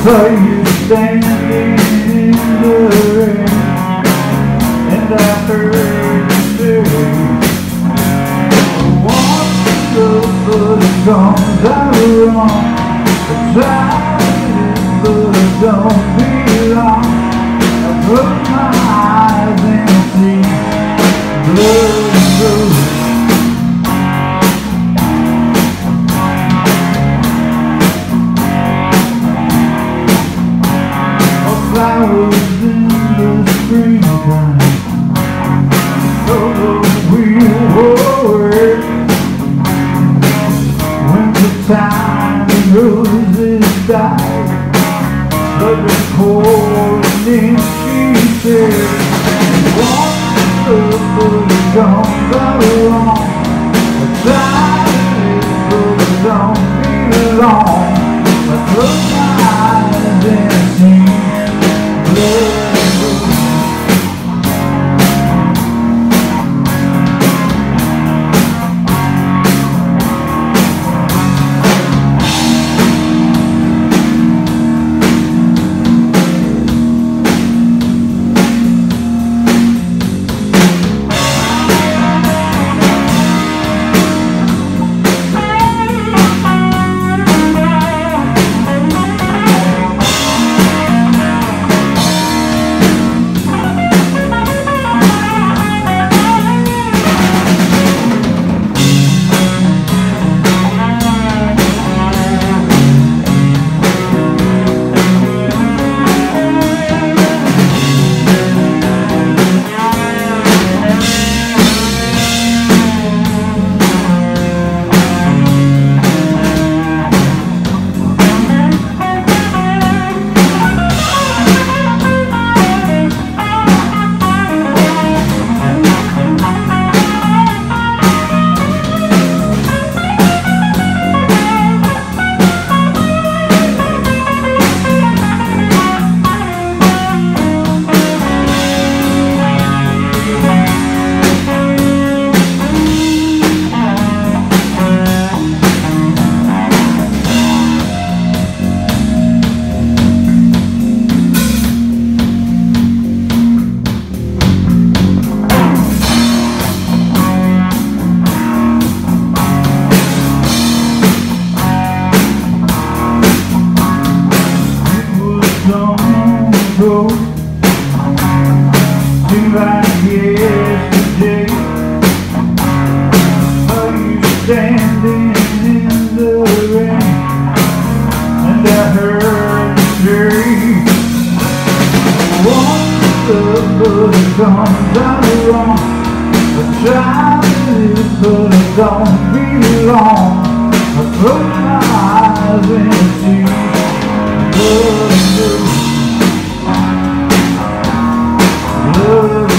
saw you standing in the rain, and I heard you say, once the foot comes out wrong, the time but don't be long. I close my eyes and see blood and roses. Flowers in the springtime, so we work. Winter time, the roses die, but the cold and she said, once the foot comes along, the time but don't be long. I close my eyes and see blood. Seems like yesterday, saw you standing in the rain, and I heard you say, once the foot comes out wrong, the time is but it don't be long. I close my eyes and see blood and blood.